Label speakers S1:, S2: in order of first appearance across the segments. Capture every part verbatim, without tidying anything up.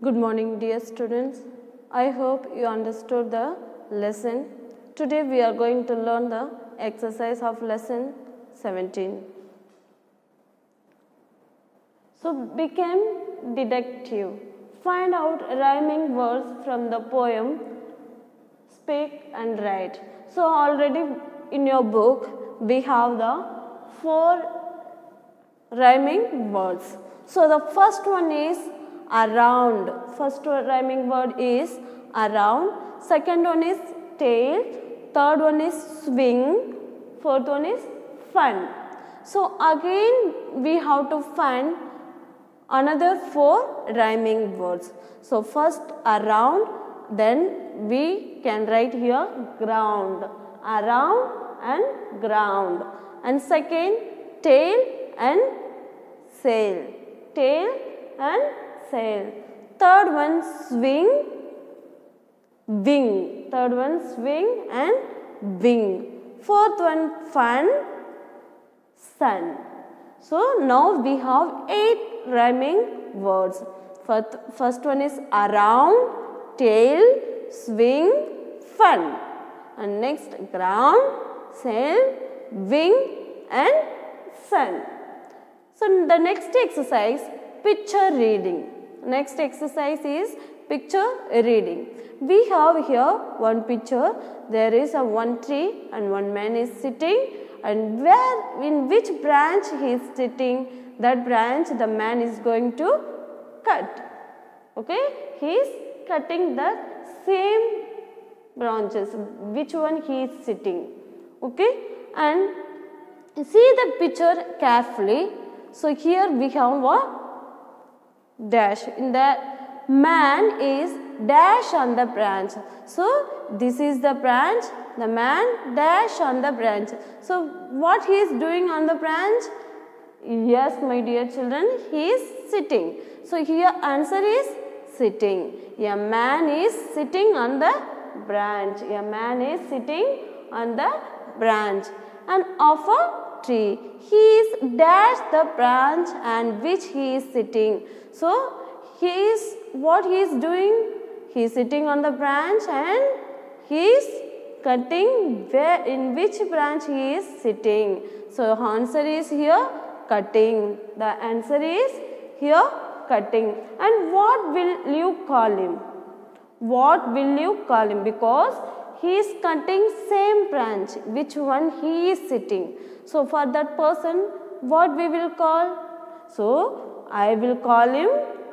S1: Good morning, dear students. I hope you understood the lesson. Today we are going to learn the exercise of lesson seventeen. So, become detective. Find out rhyming words from the poem Speak and Write. So, already in your book we have the four rhyming words. So, the first one is around. First rhyming word is around. Second one is tail. Third one is swing. Fourth one is fun. So, again we have to find another four rhyming words. So, first around, then we can write here ground. Around and ground. And second tail and sail. Tail and sail. Third one swing, wing. Third one swing and wing. Fourth one fun, sun. So now we have eight rhyming words. First, first one is around, tail, swing, fun. And next ground, sail, wing and sun. So the next exercise, picture reading. Next exercise is picture reading. We have here one picture. There is a one tree and one man is sitting, and where in which branch he is sitting, that branch the man is going to cut. Okay, he is cutting the same branches which one he is sitting. Okay, and see the picture carefully. So here we have a dash. In the man is dash on the branch. So this is the branch, the man dash on the branch. So what he is doing on the branch? Yes, my dear children, he is sitting. So here answer is sitting. A man is sitting on the branch. A man is sitting on the branch and of a tree. He is dash the branch and which he is sitting. So he is what he is doing? He is sitting on the branch and he is cutting where in which branch he is sitting. So answer is here cutting. The answer is here cutting. And what will you call him? What will you call him? Because he is cutting same branch which one he is sitting. So for that person what we will call? So I will call him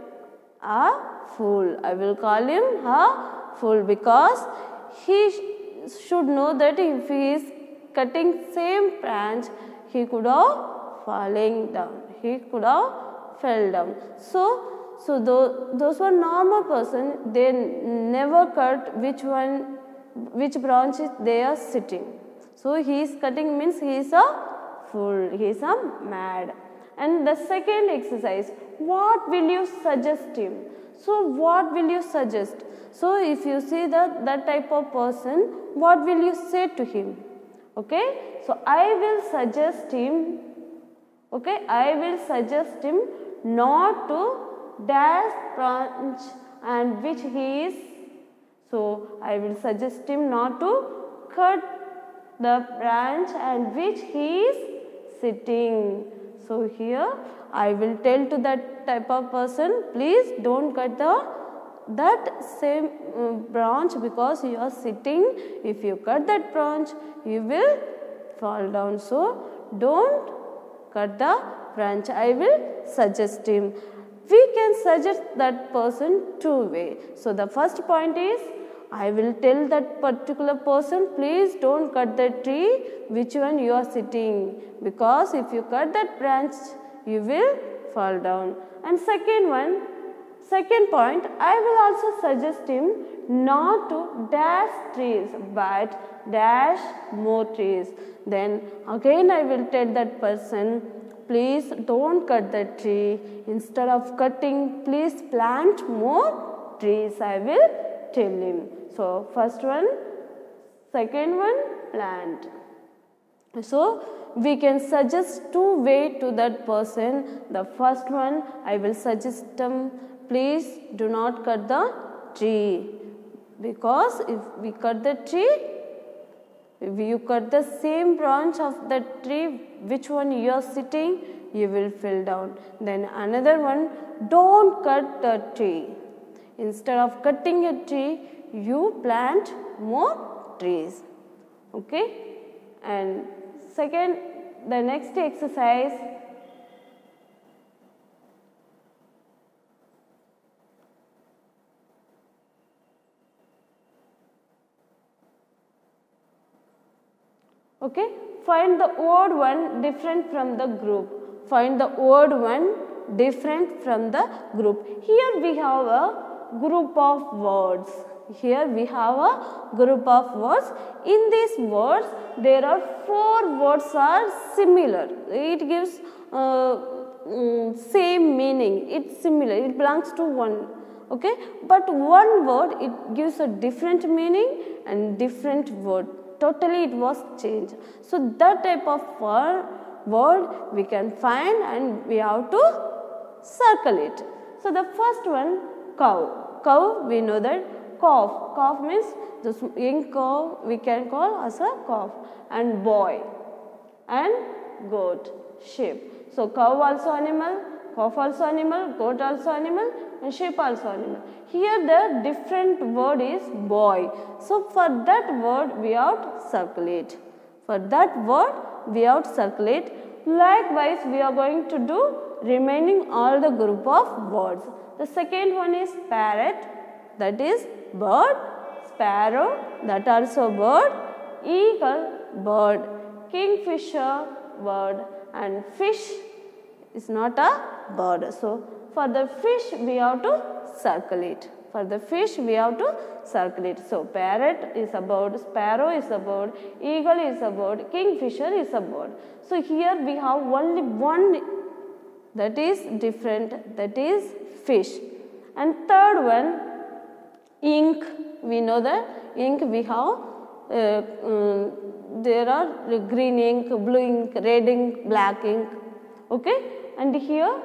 S1: a fool. I will call him a fool because he sh should know that if he is cutting same branch, he could have fallen down. He could have fell down. So, so those, those were normal person, they never cut which one, which branch they are sitting. So he is cutting means he is a fool. He is a mad. And the second exercise, what will you suggest him? So what will you suggest? So if you see that, that type of person, what will you say to him? Okay, so I will suggest him, okay, I will suggest him not to dash branch and which he is. So I will suggest him not to cut the branch and which he is sitting. So here I will tell to that type of person, please don't cut the that same uh, branch because you are sitting. If you cut that branch, you will fall down. So don't cut the branch. I will suggest him. We can suggest that person two way. So the first point is, I will tell that particular person, please don't cut that tree which one you are sitting, because if you cut that branch, you will fall down. And second one, second point, I will also suggest him not to dash trees but dash more trees. Then again I will tell that person, please don't cut that tree. Instead of cutting, please plant more trees. I will tell him. So first one, second one, plant. So we can suggest two way to that person. The first one, I will suggest them, please do not cut the tree, because if we cut the tree, if you cut the same branch of the tree, which one you are sitting, you will fall down. Then another one, don't cut the tree. Instead of cutting a tree, you plant more trees. Okay? And second, the next exercise, okay, find the word one different from the group. Find the word one different from the group. Here we have a group of words. Here we have a group of words. In these words, there are four words are similar. It gives uh, um, same meaning. It's similar. It belongs to one. Okay, but one word, it gives a different meaning and different word. Totally it was changed. So that type of word we can find and we have to circle it. So the first one, cow. Cow, we know that. Calf. Calf means the young cow we can call as a calf. And boy. And goat. Sheep. So cow also animal, calf also animal, goat also animal, and sheep also animal. Here the different word is boy. So for that word we have to circle it. For that word we have to circle it. Likewise we are going to do remaining all the group of words. The second one is parrot, that is bird. Sparrow, that also bird. Eagle, bird. Kingfisher, bird. And fish is not a bird. So for the fish we have to circle it. For the fish we have to circle it. So parrot is a bird, sparrow is a bird, eagle is a bird, kingfisher is a bird. So here we have only one that is different, that is fish. And third one, ink. We know that ink we have uh, um, there are green ink, blue ink, red ink, black ink. Okay, and here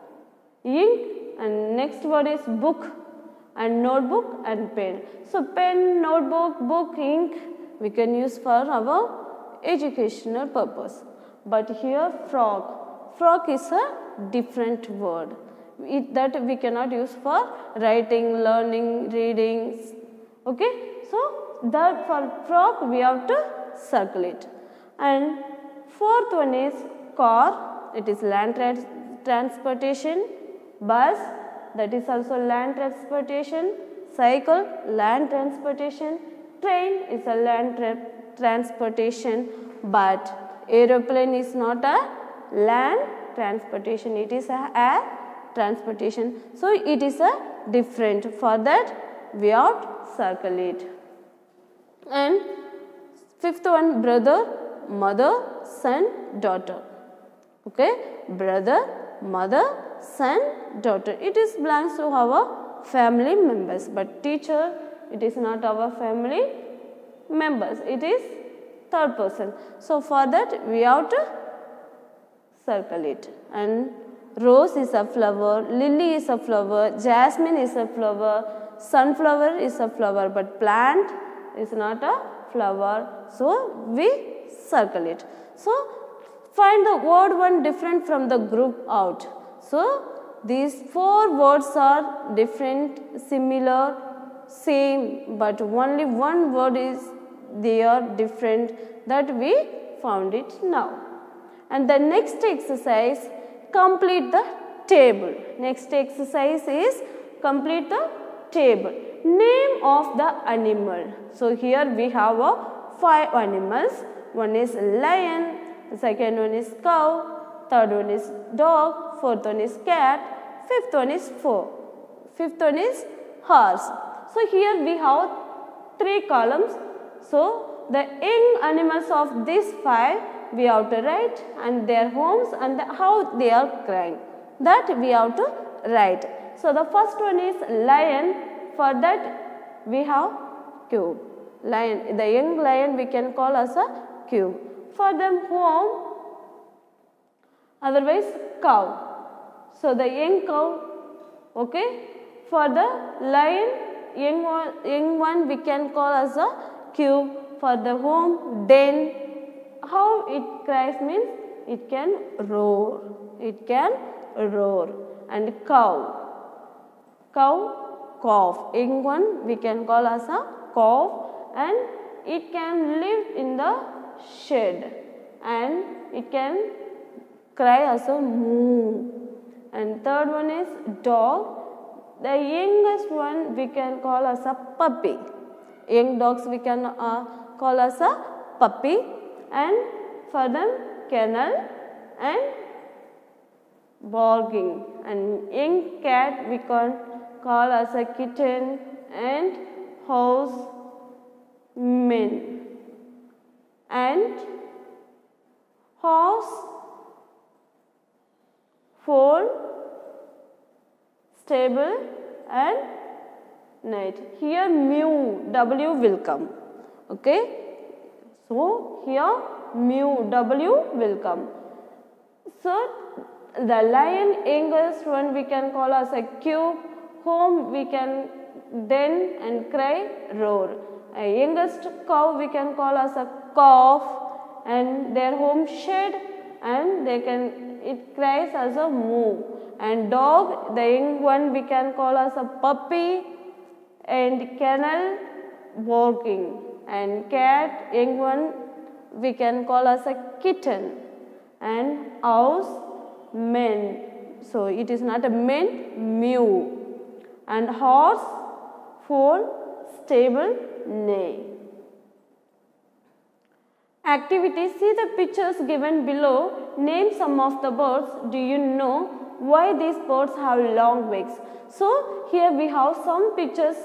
S1: ink, and next word is book and notebook and pen. So pen, notebook, book, ink we can use for our educational purpose. But here frog. Frog is a different word. It, that we cannot use for writing, learning, reading. Okay, so that for frog we have to circle it. And fourth one is car. It is land trans transportation. Bus, that is also land transportation. Cycle, land transportation. Train is a land tra transportation. But aeroplane is not a land transportation. It is a air transportation. So it is a different. For that we have to circle it. And fifth one, brother, mother, son, daughter. Okay, brother, mother, son, daughter. It is belongs to our family members. But teacher, it is not our family members. It is third person. So for that we have to circle it. And rose is a flower, lily is a flower, jasmine is a flower, sunflower is a flower, but plant is not a flower. So we circle it. So find the word one different from the group out. So these four words are different, similar, same, but only one word is they are different, that we found it now. And the next exercise, complete the table. Next exercise is complete the table. Name of the animal. So here we have uh, five animals. One is lion, the second one is cow, third one is dog, fourth one is cat, fifth one is four, fifth one is horse. So here we have three columns. So the young animals of these five we have to write, and their homes and the, how they are crying, that we have to write. So the first one is lion. For that we have cube. Lion, the young lion we can call as a cube. For them home, otherwise cow. So the young cow Okay. For the lion, young one, young one we can call as a cube. For the home, den. How it cries means it can roar. It can roar. And cow. Cow, calf. Young one we can call as a calf, and it can live in the shed, and it can cry as a moo. And third one is dog. The youngest one we can call as a puppy. Young dogs we can uh, call as a puppy, and for them kennel and barking. And young cat we can call as a kitten and house men. And horse, foal, stable and knight. Here mew, W will come. Okay. So here mew, W will come. So the lion, youngest one we can call as a cube. Home we can den and cry, roar. A youngest cow we can call as a calf, and their home shed, and they can it cries as a moo. And dog, the young one we can call as a puppy, and kennel, barking. And cat, young one we can call as a kitten, and house, men. So it is not a men, mew. And horse, foal, stable, neigh. Activity. See the pictures given below. Name some of the birds. Do you know why these birds have long beaks? So here we have some pictures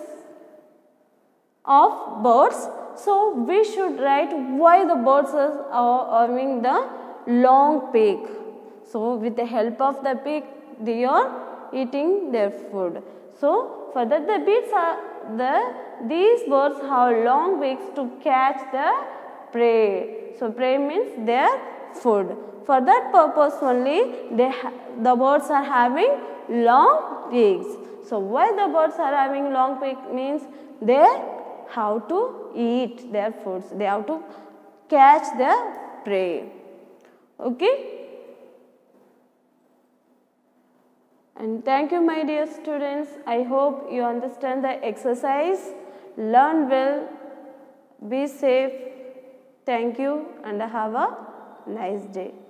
S1: of birds. So we should write why the birds are having the long beak. So with the help of the beak, they are eating their food. So for that the beaks are the these birds have long beaks to catch the prey. So prey means their food. For that purpose only they the birds are having long beaks. So why the birds are having long beak means they have to eat their foods. They have to catch their prey. Okay. And thank you my dear students. I hope you understand the exercise. Learn well. Be safe. Thank you and have a nice day.